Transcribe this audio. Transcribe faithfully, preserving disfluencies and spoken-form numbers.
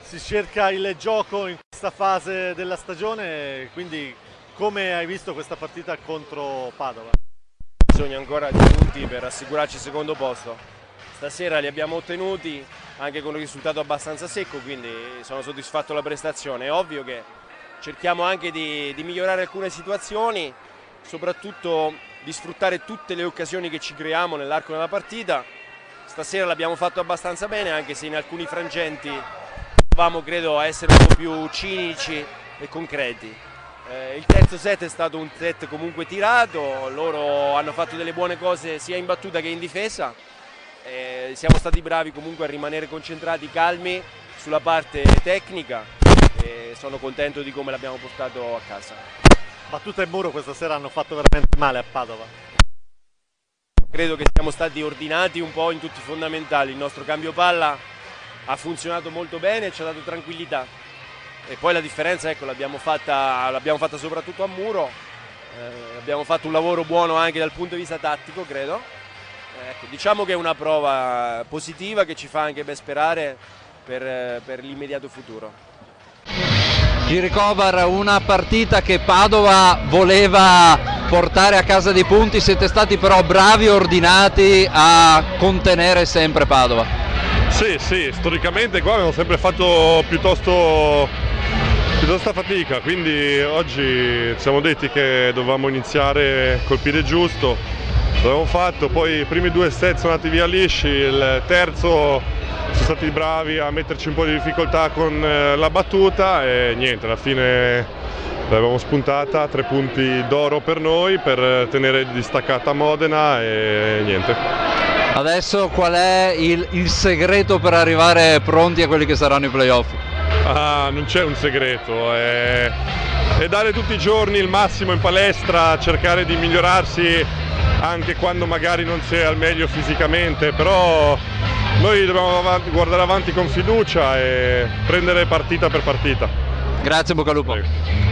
si cerca il gioco in questa fase della stagione, quindi come hai visto questa partita contro Padova? Bisogna ancora di punti per assicurarci il secondo posto. Stasera li abbiamo ottenuti anche con un risultato abbastanza secco, quindi sono soddisfatto della prestazione. È ovvio che cerchiamo anche di, di migliorare alcune situazioni, soprattutto di sfruttare tutte le occasioni che ci creiamo nell'arco della partita. Stasera l'abbiamo fatto abbastanza bene, anche se in alcuni frangenti dovevamo, credo, essere un po' più cinici e concreti. Eh, il terzo set è stato un set comunque tirato, loro hanno fatto delle buone cose sia in battuta che in difesa. Eh, siamo stati bravi comunque a rimanere concentrati, calmi sulla parte tecnica e sono contento di come l'abbiamo portato a casa. Battuta e muro questa sera hanno fatto veramente male a Padova. Credo che siamo stati ordinati un po' in tutti i fondamentali, il nostro cambio palla ha funzionato molto bene e ci ha dato tranquillità. E poi la differenza, ecco, l'abbiamo fatta, l'abbiamo fatta soprattutto a muro, eh, abbiamo fatto un lavoro buono anche dal punto di vista tattico, credo. Ecco, diciamo che è una prova positiva che ci fa anche ben sperare per, per l'immediato futuro. Giri Kovar, una partita che Padova voleva portare a casa dei punti, siete stati però bravi e ordinati a contenere sempre Padova. Sì, sì, storicamente qua abbiamo sempre fatto piuttosto, piuttosto fatica, quindi oggi ci siamo detti che dovevamo iniziare col piede giusto, l'abbiamo fatto, poi i primi due set sono andati via lisci, il terzo sono stati bravi a metterci un po' di difficoltà con la battuta e niente, alla fine l'abbiamo spuntata, tre punti d'oro per noi per tenere distaccata Modena e niente. Adesso qual è il, il segreto per arrivare pronti a quelli che saranno i playoff? Ah, non c'è un segreto, è, è dare tutti i giorni il massimo in palestra, cercare di migliorarsi anche quando magari non si è al meglio fisicamente, però noi dobbiamo avanti, guardare avanti con fiducia e prendere partita per partita. Grazie, bocca al lupo. Prego.